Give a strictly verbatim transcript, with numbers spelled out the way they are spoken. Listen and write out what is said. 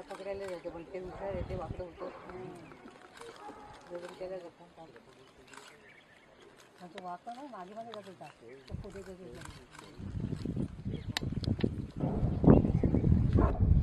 त्याला पकडायला जाते पण ते उठा ते वाकडं होतं जवळ त्याला जातात म्हणजे वाकडं नाही मागे मागे जात होता तो पुढे गेले